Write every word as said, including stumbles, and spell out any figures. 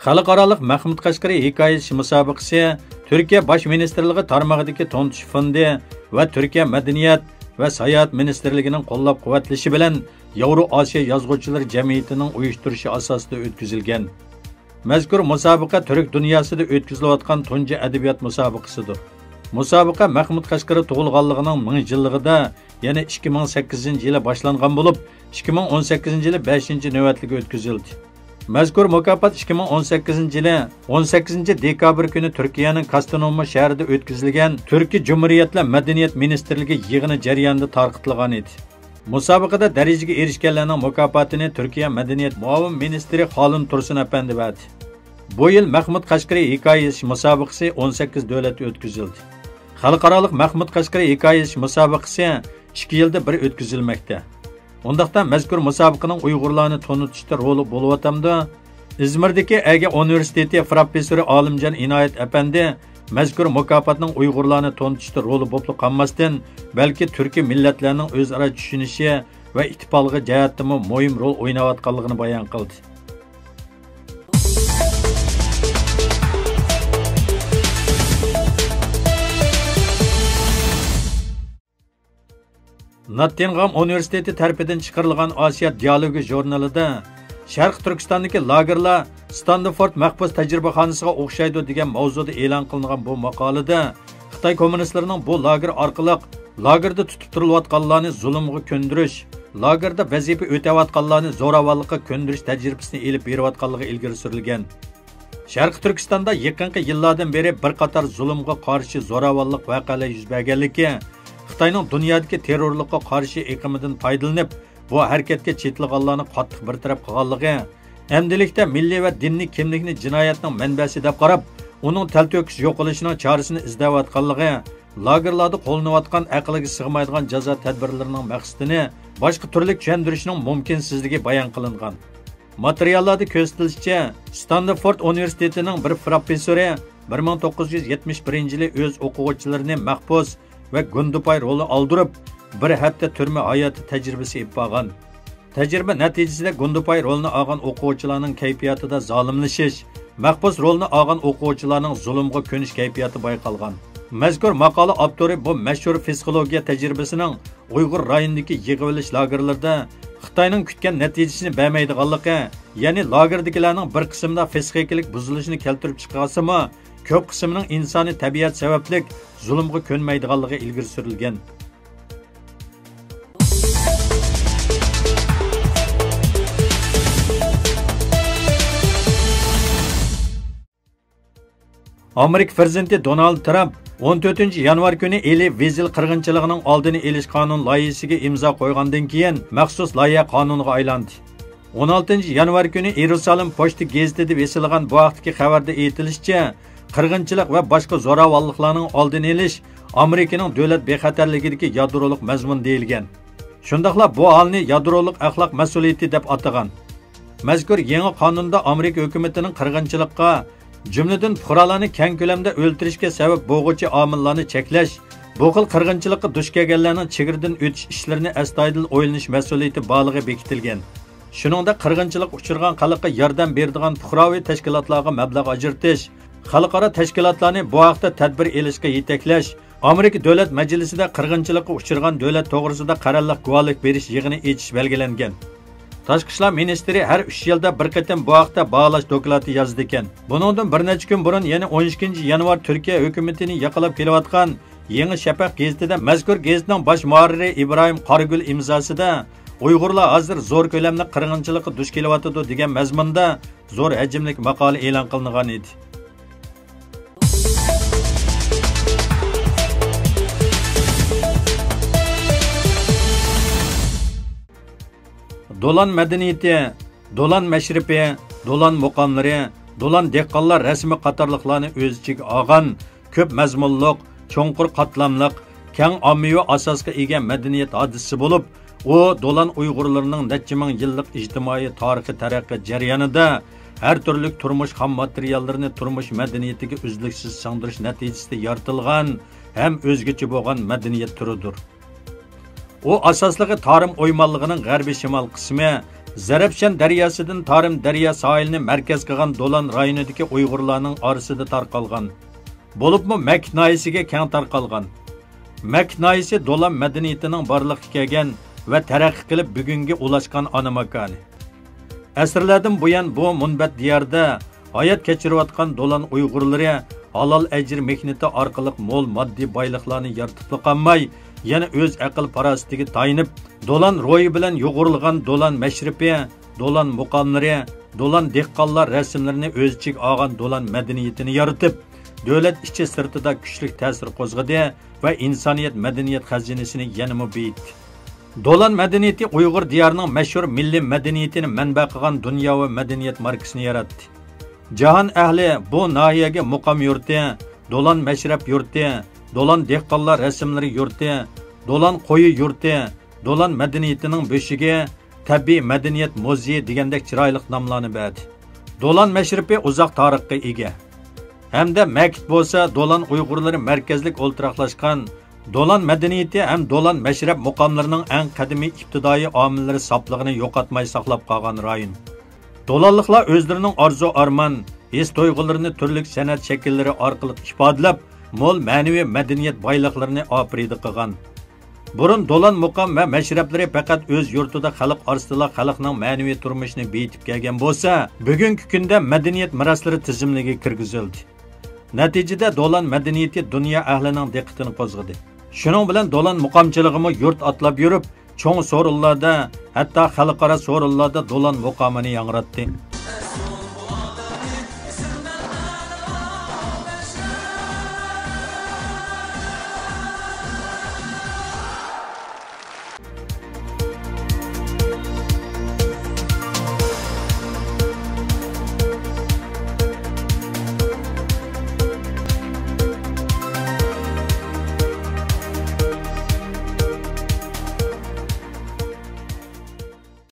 Xalqaralıq Mahmud Qashqari hikoyasi musobaqasi Turkiya Bosh Ministerligi tarmog'idagi to'ntish fondi va Turkiya Madaniyat va Sayohat Ministerligining qo'llab-quvvatlashi bilan Yevro Osiyo yozuvchilar jamiyatining uyushtirishi asosida o'tkazilgan. Mazkur musobaqa Turk dunyosida o'tkazilayotgan tunji adabiyot musobaqasidir. Musobaqa Mahmud Qashqari tug'ilganligining ming yilligida, ya'ni ikki ming sakkizinchi yili boshlangan bo'lib, ikki ming o'n sakkizinchi yili beshinchi navbatliga o'tkazildi. Mazkur mukofot ikki ming o'n sakkizinchi yili o'n sakkizinchi dekabr kuni Turkiyaning Kastamonu shahrida o'tkazilgan Turkiy Cumhuriyetlar Madaniyat Ministerligi yig'ini jarayonida tarqatilgan edi. Musobaqada darajaga erishganlarning mukofotini Turkiya Madaniyat muavin ministri Xolin Tursun apandi berdi. Bu yil Mahmud Qashqari hikoyasi musobaqasi o'n sakkiz davlatda o'tkazildi. Xalqaralıq Mahmud Qashqari hikoyasi musobaqasi ikki yilda bir o'tkazilmoqda. Ondaqda mazkur musobaqaning Uyg'urlarni tonitishda roli bo'layotganda, Izmirdagi Aga universiteti professori Olimjon Inoyat apandi mazkur mukofotning Uyg'urlarni tonitishda roli bo'lib qolmasdan, balki turkiy millatlarning o'zaro tushunishi va ittifoqi jihatdan muhim rol o'ynayotganligini bayon qildi. Nottingham universiteti tarafidan chiqarilgan Osiyo dialogi jurnalida Sharq Turkistondagi lagerlar Stanford mahbus tajribaxonasiga o'xshaydi degan mavzuda e'lon qilingan bu maqolada Xitoy kommunistlarining bu lager orqali lagerda tutib turilayotganlarni zulmga ko'ndirish, lagerda vazifa o'tayotganlarni zo'ravonlikqa ko'ndirish tajribasini elib berayotganligi ilgari surilgan. Sharq Turkistonda yaqinqi yillardan beri bir qator zulmga qarshi zo'ravonlik voqealari yuz berganligi, Xitoyning dunyodagi terrorlikqa qarshi eqimidan foydalanib, bu harakatga chetilganlarni qattiq bir taraf qilganligi, endilikda milliy va dinni kimlikni jinoyatning manbasi deb qarab, uning talto'kis yo'qilishining chorasini izlayotganligi, lagerlarda qo'llanayotgan aqlga sig'maydigan jazo tadbirlarining maqsadini boshqa turli tushuntirishning mumkinsizligi bayon qilingan. Materiallarda ko'rsatilishicha, Stanford universitetining bir professori bir ming to'qqiz yuz yetmish birinchi yili o'z o'quvchilarini mahbus ve Gundupay rolü aldırıp bir hafta türme hayatı tecrübesi yapağın. Tecrübe neticesinde Gundupay rolünü ağan okuvchilarning kayfiyatida zalimleşiş, mahbus rolünü ağan okuvchilarning zulümge könüş kayfiyatı bayqalgan. Mazkur maqala avtori bu meşhur psixologiya tecrübesinin Uyghur rayonidagi yig'ilish lagerlarda Xitoyning kutgan natijasini bermaydiganligi, ya'ni lagerdagilarning bir qismida psixikalik buzilishini keltirib chiqarsimi, ko'p qismining insoniy tabiat sababli zulmga ko'nmaydiganligi ilgari surilgan. Amerika prezidenti Donald Trump o'n to'rtinchi yanvar kuni Eli Wiesel qirg'inchiligining oldini olish qonun loyihasiga imzo qo'ygandan keyin maxsus loyiha qonuniga aylandi. o'n oltinchi yanvar kuni Yerusalim pochta gazetida berilgan bu vaqtdagi xabarda aytilishicha, qirg'inchilik va boshqa zo'ravonliklarning oldini olish Amerikaning davlat bexatarligidagi yadroliq mazmun deyilgan. Shundaqla bu holni yadroliq axloq mas'uliyati deb atagan. Mazkur yangi qonunda Amerika hukumatining qirg'inchilikqa, jumladan fuqarolarni keng ko'lamda o'ltirishga sabab bo'lg'uvchi omillarni cheklash, bu xil qirg'inchilikqa duch kelganlarning chegaradan o'tish ishlarini astoydil o'ylanish mas'uliyati borligi bekitilgan. Shuningdek, qirg'inchilik uchirgan xalqqa yordam beradigan fuqaroviy tashkilotlarga mablag' ajratish, xalqaro tashkilotlarni bu haqda tadbir elishga yetaklash, Amerika Davlat Majlisida qirg'inchilikqa uchirgan davlat to'g'risida qarorlik guvohlik berish yig'ini echish belgilangan. Tashqi ishlar ministri har uch yilda bir qatim bu haqda bag'lash doklati yozdi ekan. Buningdan bir necha kun burun, ya'ni o'n ikkinchi yanvar Turkiya hukumatini yaqalab kelayotgan Yangi Shafaq gazetida mazkur gazetning bosh muharriri Ibrohim Qoragul imzosida Uyg'urlar hozir zo'r ko'lamli qirg'inchilikqa duch kelyapti degan mazmunda zo'r hajmli maqola e'lon qilingan edi. Dolan madaniyati, dolan mashribi, dolan muqomlari, dolan dehqonlar rasmi qatorliqlarni o'z ichiga olgan ko'p mazmunliq, cho'nqur qatlamliq, keng ommaviy asosga ega madaniyat hodisasi bo'lib, u dolan Uyg'urlarining necha ming yillik ijtimoiy tarixiy taraqqiyot jarayonida har turli turmush ham materiallarini turmush madaniyatiga uzluksiz singdirish natijasida yaratilgan ham o'zgacha bo'lgan madaniyat turidir. u asosligi Tarim o'ymonligining g'arbiy shimol qismi, Zarafshan daryosidan Tarim daryo sohilini markaz qilgan Dolan rayonidagi Uyg'urlarning orasida tarqalgan. Bo'libmi Mak noyisiga keng tarqalgan. Mak noyisi Dolan madaniyatining borliqqa kelgan va taraqqiy qilib bugunga ulashgan ana makoni. Asrlardan buyon bu munbat diyorda hayot kechirayotgan Dolan Uyg'urlari halol ajr mehnati orqali mo'l moddiy boyliqlarni yaratib qolmay, yana o'z aql farosatiga tayinib, Dolan ro'yi bilan yo'g'rilgan Dolan mashribi, Dolan muqomlari, Dolan dehqonlar rasmlarini o'z ichiga olgan Dolan madaniyatini yaratib, davlat ichi sirtida kuchli ta'sir qo'zg'adi va insoniyat madaniyat xazinasini yanada boyitdi. Dolan madaniyati Uyg'ur diyorining mashhur milliy madaniyatini manba qilgan dunyo va madaniyat markasini yaratdi. Jahon ahli bu nahiyaga muqam yurti, Dolan mashrab yurti, Dolan dehqonlar rasmlari yurti, Dolan qo'yi yurti, Dolan madaniyatining boshiga tabiiy madaniyat muzeyi degandek chiroyli nomlarni berdi. Dolan mashribi uzoq tarixga ega. Hamda Makit bo'lsa Dolan Uyg'urlari markazlik o'ltiraqlashgan Dolan madaniyati ham Dolan mashrab muqomlarining eng qadimiy ibtidoiy omillari soplig'ini yo'qotmay saqlab qolgan rayon. Dolanliklar o'zlarining orzu arman, his tuyg'ularini turli san'at shakllari orqali ifodalab, mo'l ma'naviy madaniyat boyliqlarini opridi qilgan. Burun Dolan muqam va mashrablari faqat o'z yurtida xalq orasida xalqning ma'naviy turmushini betib kelgan bo'lsa, bugungi kunda madaniyat meroslari tizimligiga kirgizildi. Natijada Dolan madaniyati dunyo ahlining diqqatini qo'zg'adi. Shuning bilan Dolan muqamchiligimi yurt atlab yurib, cho'ng so'rinlarda, hatto xalqaro so'rinlarda Dolan muqomini yangratdi.